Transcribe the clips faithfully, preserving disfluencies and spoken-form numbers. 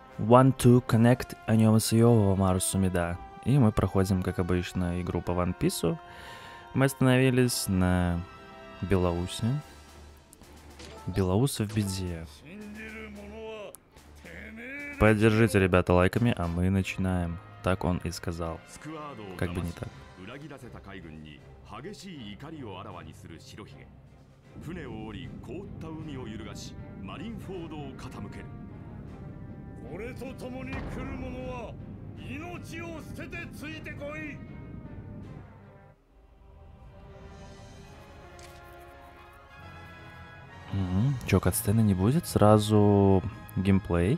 One to Connect Annyeonghaseyo Марусумида. И мы проходим, как обычно, игру по One Piece. Мы остановились на Белоусе. Белоус в беде. Поддержите, ребята, лайками, а мы начинаем. Так он и сказал. Как бы не так. 船を降り凍った海を揺るがしマリンフォードを傾ける。俺と共に来る者は命を捨ててついてこい。Угу. Чё, катсцены не будет? Сразу геймплей.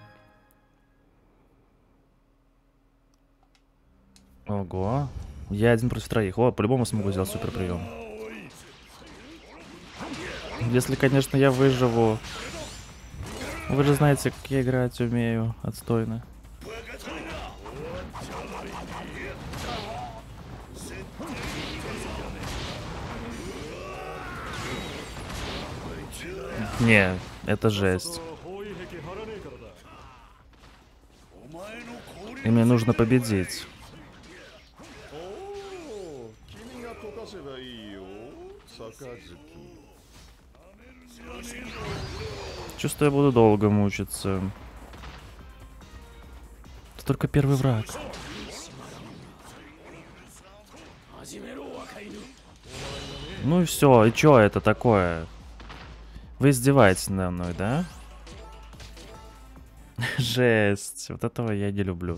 Ого. Я один против троих. О, по-любому смогу сделать супер прием. Если, конечно, я выживу. Вы же знаете, как я играть умею. Отстойно. Не, это жесть. И мне нужно победить. Чувствую, я буду долго мучиться. Это только первый враг. Ну и все, и чё это такое? Вы издеваетесь надо мной, да? Жесть. Вот этого я не люблю.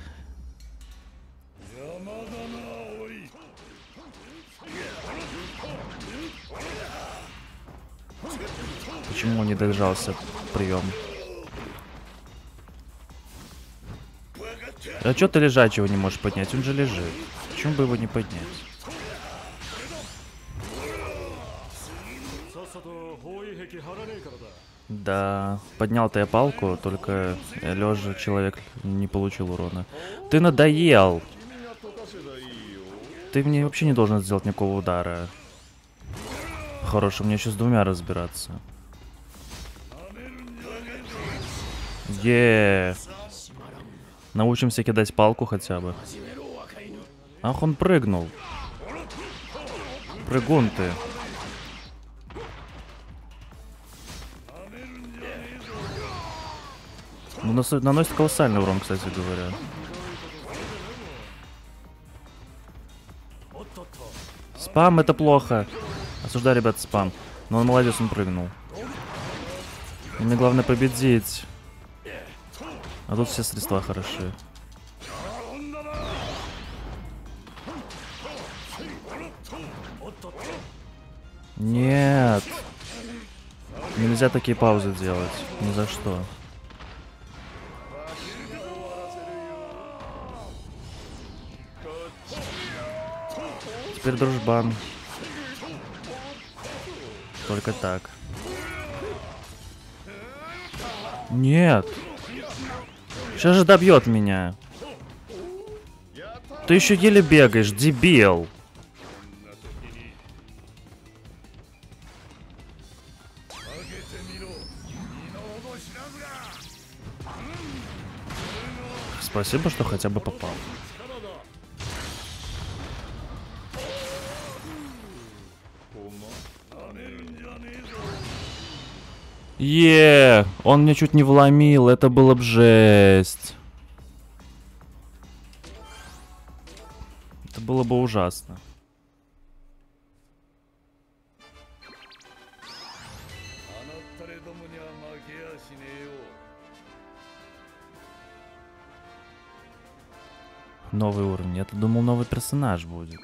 Почему он не дожался прием? А чё ты лежачего не можешь поднять? Он же лежит. Почему бы его не поднять? Да, поднял-то я палку, только лежа человек не получил урона. Ты надоел! Ты мне вообще не должен сделать никакого удара. Хорошо, мне еще с двумя разбираться. Еее. Научимся кидать палку хотя бы. Ах, он прыгнул. Прыгун ты. Ну, наносит колоссальный урон, кстати говоря. Спам — это плохо. Осуждаю, ребят, спам. Но он молодец, он прыгнул. Мне главное победить. А тут все средства хороши. Нет. Нельзя такие паузы делать. Ни за что. Теперь дружбан. Только так. Нет. Сейчас же добьет меня. Ты еще еле бегаешь, дебил. Спасибо, что хотя бы попал. Еее, он мне чуть не вломил, это было б жесть. Это было бы ужасно. Новый уровень. Я-то думал, новый персонаж будет.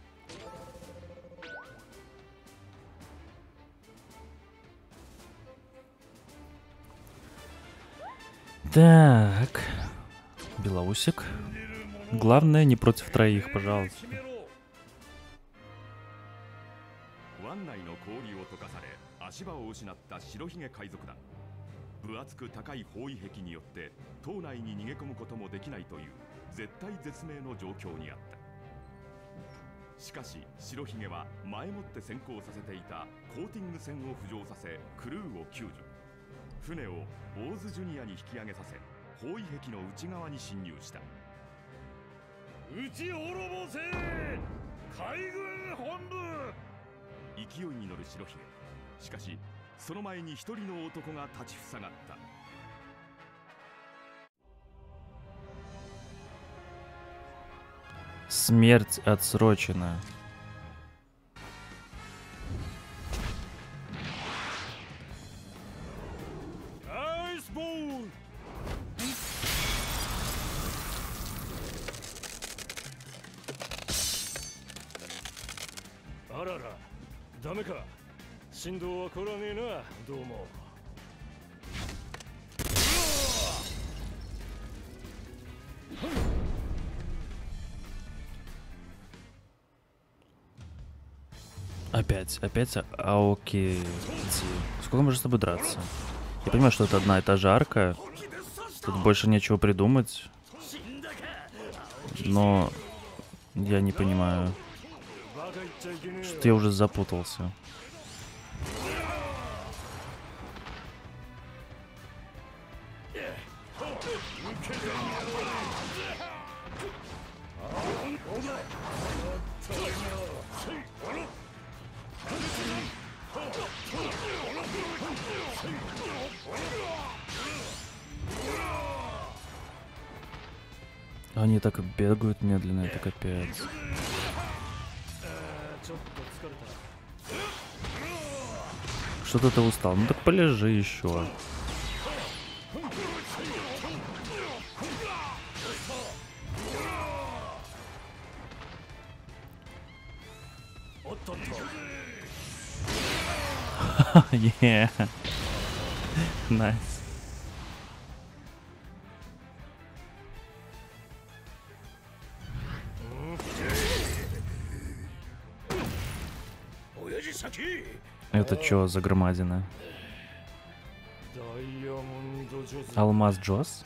Так. Белоусик. Главное, не против троих, пожалуйста. 包囲壁の内側に侵入した。 撃ち滅ぼせ海軍本部。 勢いに乗る白ひげ。しかしその前に一人の男が立ちふさがった。 Смерть отсрочена. Айсбол! あらら、ダメか。振動は来らねえな、どうも。 Опять, опять Аоки. Сколько можно с тобой драться? Я понимаю, что это одна и та же арка. Тут больше нечего придумать. Но я не понимаю. Что я уже запутался. Они так бегают медленно, это капец. Что-то ты устал. Ну так полежи еще. Yeah. Nice. Это чё за громадина? Алмаз Джос?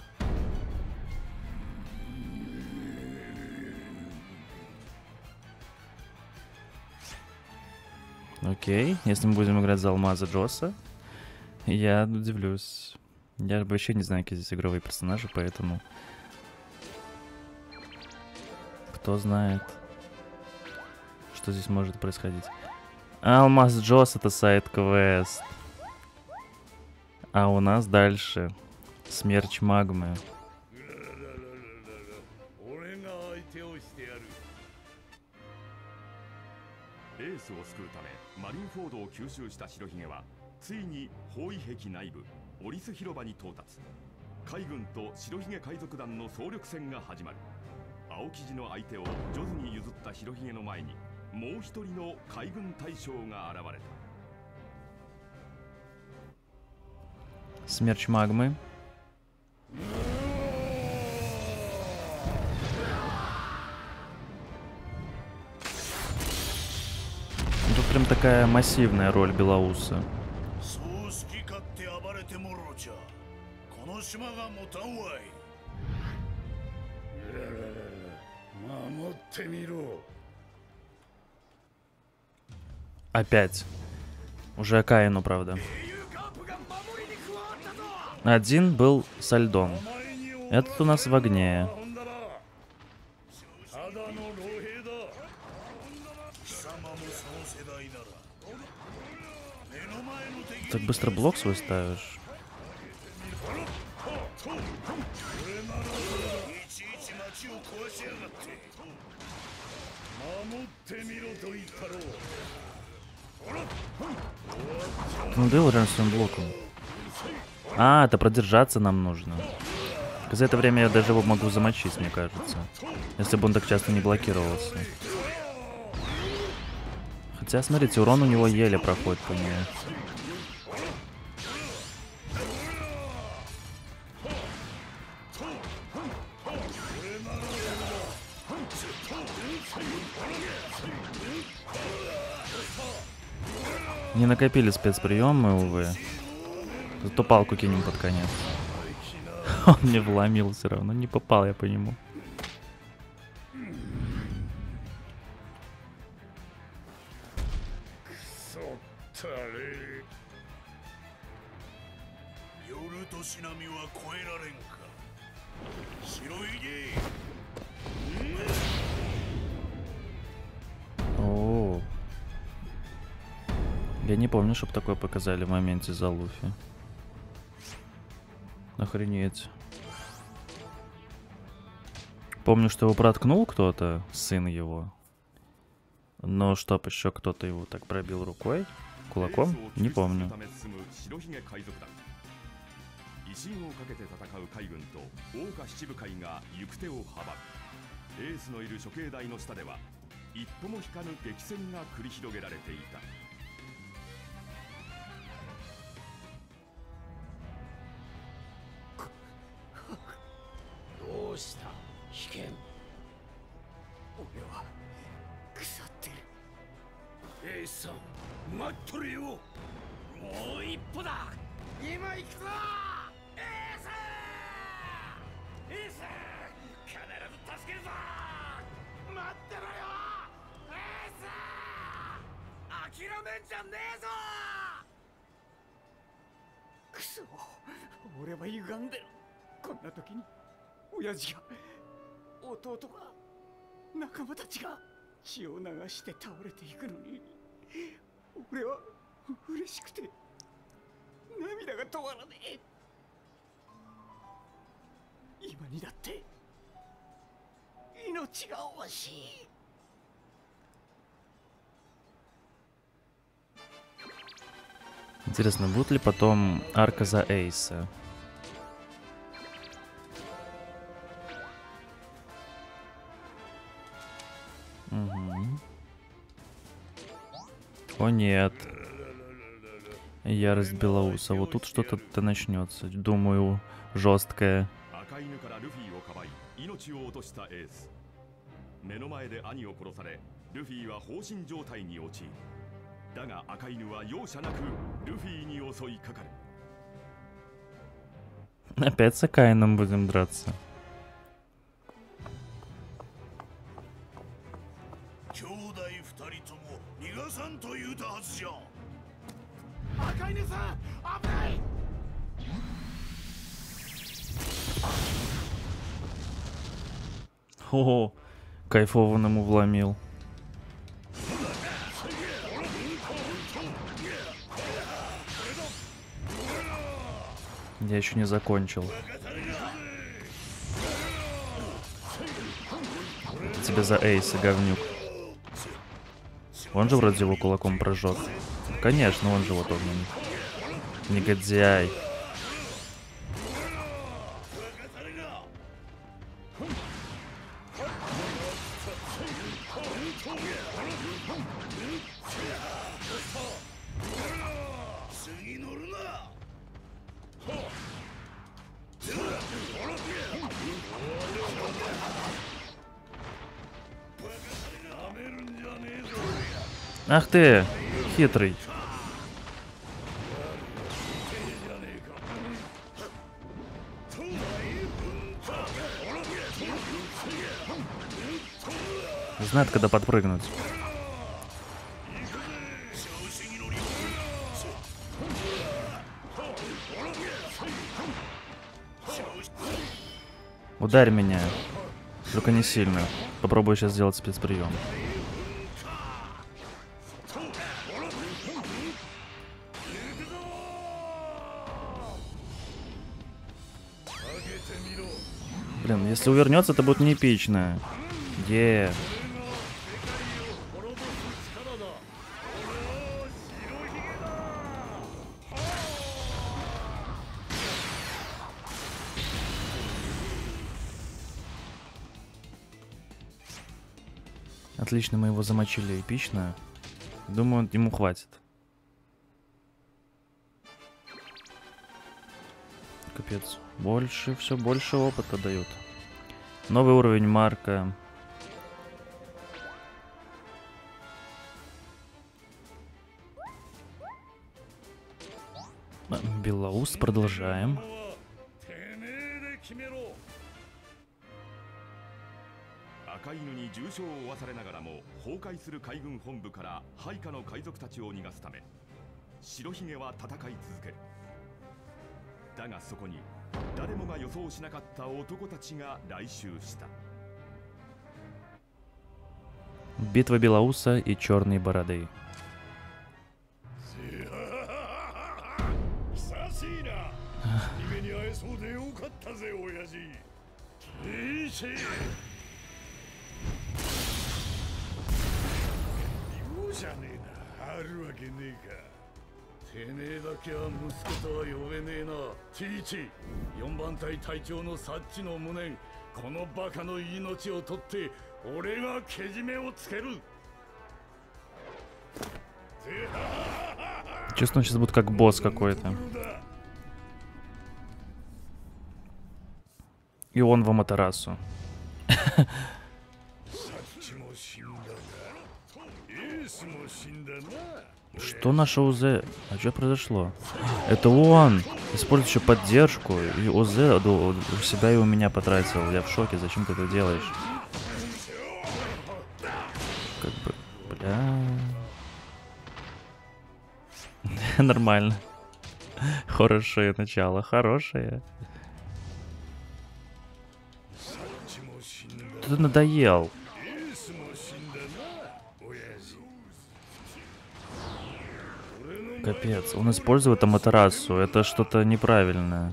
Окей, если мы будем играть за Алмаза Джоса, я удивлюсь. Я вообще не знаю, какие здесь игровые персонажи, поэтому... Кто знает, что здесь может происходить. Алмаз Джос — это сайд-квест. А у нас дальше Смерч Магмы. Смерч Магмы. Тут прям такая массивная роль Белоуса. Опять. Уже Акаину, правда. Один был со льдом. Этот у нас в огне. Так быстро блок свой ставишь? Ну да, реально своим блоком. А, это продержаться нам нужно. За это время я даже его могу замочить, мне кажется. Если бы он так часто не блокировался. Хотя, смотрите, урон у него еле проходит по нему. Не накопили спецприемы, увы. Зато палку кинем под конец. Он мне вломил все равно. Не попал я по нему. Я не помню, чтобы такое показали в моменте за Луфи. Охренеть. Помню, что его проткнул кто-то, сын его. Но чтоб еще кто-то его так пробил рукой, кулаком, не помню. 威信をかけて戦う海軍と桜花七部会が行く手を阻む。エースのいる処刑台の下では一歩も引かぬ激戦が繰り広げられていた。 どうした危険。俺は腐ってる。エースさん待っとるよ。もう一歩だ。今行くぞ。エースエース必ず助けるぞ。待ってろよエース。諦めんじゃねえぞ。くそ俺は歪んでる。こんな時に親父が弟が仲間たちが血を流して倒れていくのに俺は嬉しくて涙が止まらねえ。今にだって命が惜しい。 Интересно, будет ли потом арка за Эйса? Угу. О нет. Ярость Белоуса. Вот тут что-то начнется. Думаю, жесткое. 目の前で兄を殺され、ルフィは放心状態に陥る。だが赤犬は容赦なくルフィに襲いかかる。 Опять с Акаином будем драться. 兄弟二人とも逃がさんと言うたはずじゃ。赤犬さん危ない。 О, кайфово ему вломил. Я еще не закончил. Тебе за Эйса, говнюк. Он же вроде его кулаком прожег. Конечно, он же вот огненный. Негодяй. Ах ты, хитрый. Знает, когда подпрыгнуть. Ударь меня. Только не сильно. Попробую сейчас сделать спецприем. Блин, если увернется, это будет не эпично. Е. Отлично, мы его замочили эпично. Думаю, ему хватит. Капец. Больше, все больше опыта дают. Новый уровень Марка. Белоус, продолжаем. Битва Белоуса и Черной Бороды. そうでよかったぜ親父。いいせ。ようじゃねえな、あるわけねえか。てめえだけは息子とは呼べねえな。ティーチ、よんばん隊隊長のサッチの無念、このバカの命を取って俺がけじめをつける。 Чувствую, он сейчас будет как босс какой-то. И он в Аматерасу. Что наше ОЗ? А что произошло? Это он! Использует еще поддержку. И ОЗ у себя и у меня потратил. Я в шоке. Зачем ты это делаешь? Как бы... Бля... Нормально. Хорошее начало. Хорошее. Ты надоел. Капец, он использует Аматерасу. Это что-то неправильное.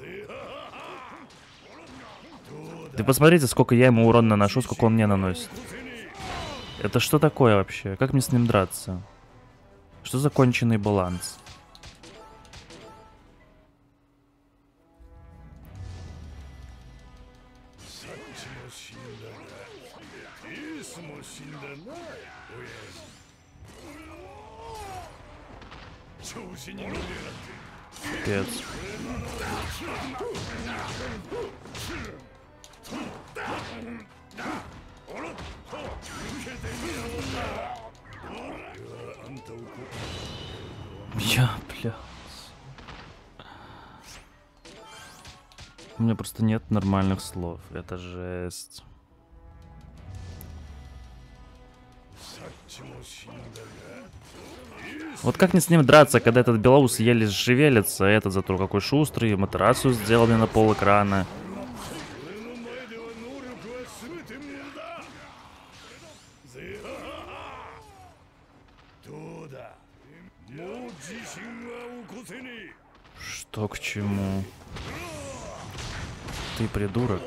Ты посмотрите, сколько я ему урон наношу, сколько он мне наносит. Это что такое вообще? Как мне с ним драться? Что за конченый баланс? Пипец. Я, бля. У меня просто нет нормальных слов. Это жесть. Вот как мне с ним драться, когда этот белоус еле шевелится, а этот зато какой шустрый, Аматерасу сделал мне на пол экрана. Что к чему? Ты придурок.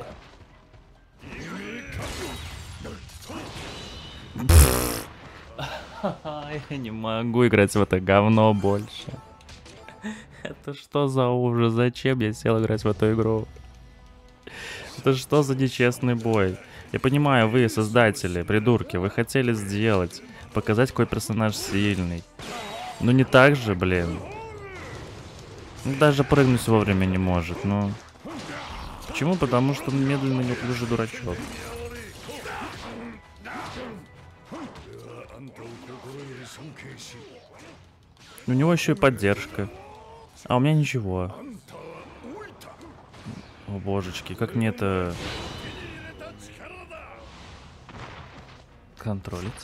Я не могу играть в это говно больше. Это что за ужас? Зачем я сел играть в эту игру? Это что за нечестный бой? Я понимаю, вы, создатели, придурки, вы хотели сделать, показать, какой персонаж сильный. Но не так же, блин. Даже прыгнуть вовремя не может, ну. Почему? Потому что он медленно неуклюжий дурачок. У него еще и поддержка. А у меня ничего. О божечки, как мне это... контролить?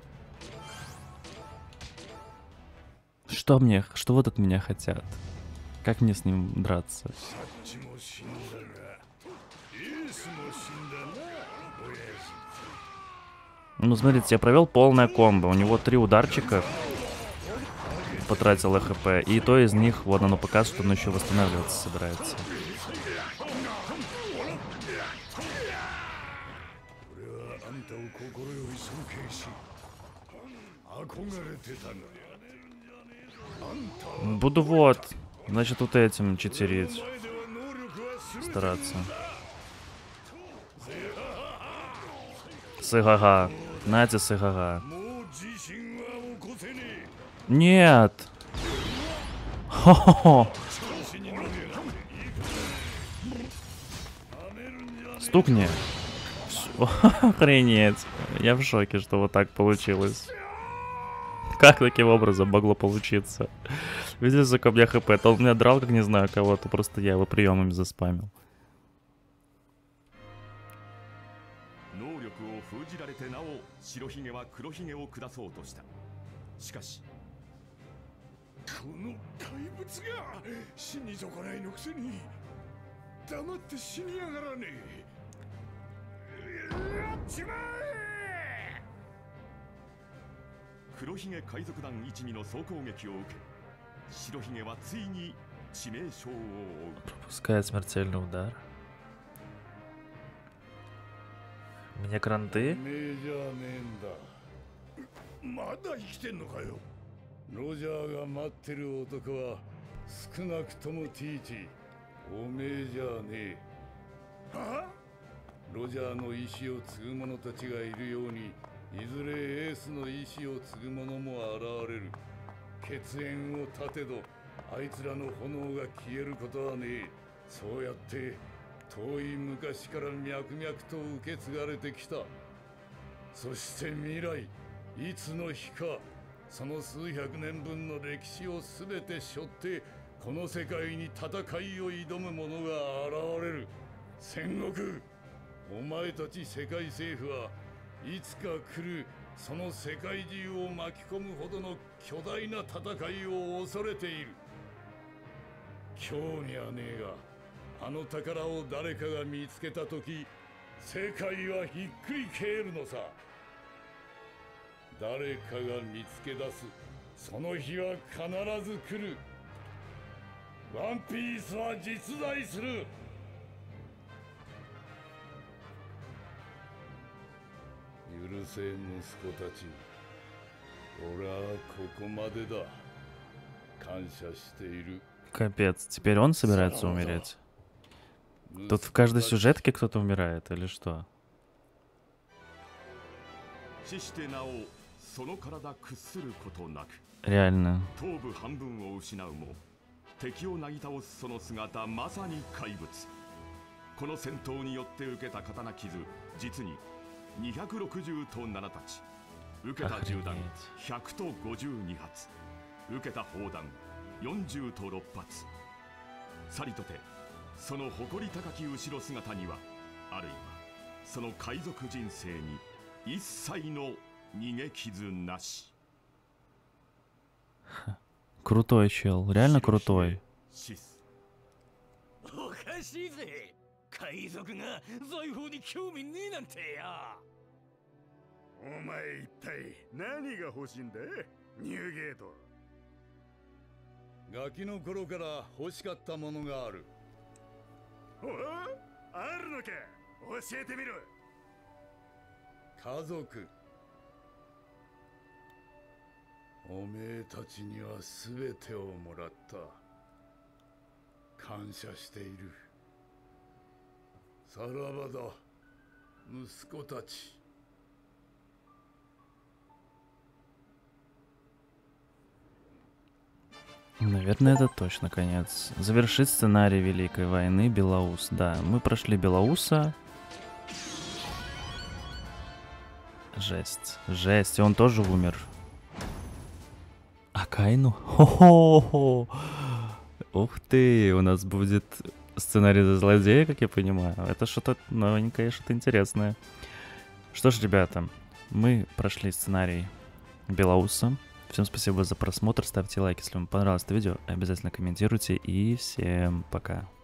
Что мне... Что вот от меня хотят? Как мне с ним драться? Ну, смотрите, я провел полное комбо. У него три ударчика. Потратил ХП. И то из них, вот оно показывает, что он еще восстанавливаться собирается. Буду вот. Значит, вот этим читерить. Стараться. Сыгага. Нате сыгага. Нет. Хо-хо-хо. Стукни. Охренеть. Я в шоке, что вот так получилось. Как таким образом могло получиться? Видите, сколько у меня хп? То он меня драл, как не знаю кого-то. Просто я его приемами заспамил. 致命傷を負う。 Пропускает смертельный удар. Мне кранты. おめえじゃねえんだ。まだ生きてんのかよ。ロジャーが待ってる男は少なくともティーチ。おめえじゃねえ。はあ？ロジャーの意志を継ぐ者たちがいるように、いずれエースの意志を継ぐ者も現れる。血縁を断てど、あいつらの炎が消えることはねえ。そうやって遠い昔から脈々と受け継がれてきた。そして未来、いつの日か、その数百年分の歴史を全て背負って、この世界に戦いを挑む者が現れる。戦国、お前たち世界政府はいつか来るその世界中を巻き込むほどの巨大な戦いを恐れている。興味はねえが、あの宝を誰かが見つけたとき、世界はひっくり返るのさ。誰かが見つけ出すその日は必ず来る。ワンピースは実在する。許せ息子たち、俺はここまでだ。感謝している。 Капец, теперь он собирается умереть. Тут в каждой сюжетке кто-то умирает или что? 死してなおその体屈することなく Реально. 頭部半分を失うも敵をなぎ倒すその姿、まさに怪物。この戦闘によって受けた刀傷、実ににひゃくろくじゅうとななたち。受けた銃弾ひゃくとごじゅうにはつ、受けた砲弾よんじゅうとろっぱつ。さりとてその誇り高き後ろ姿には、あるいはその海賊人生に一切の逃げ傷なし。 Крутой чел, реально крутой. おかしいぜ。海賊が財宝に興味ねえなんてや。お前一体何が欲しいんだ、ニューゲート。ガキの頃から欲しかったものがある。おあるのか、教えてみろ。家族。おめえたちには全てをもらった。感謝している。さらばだ、息子たち。 Наверное, это точно конец. Завершить сценарий Великой войны Белоус. Да, мы прошли Белоуса. Жесть. Жесть. И он тоже умер. А Кайну? Хо-хо-хо! Ух ты! У нас будет сценарий за злодея, как я понимаю. Это что-то новенькое, что-то интересное. Что ж, ребята, мы прошли сценарий Белоуса. Всем спасибо за просмотр, ставьте лайк, если вам понравилось это видео, обязательно комментируйте и всем пока.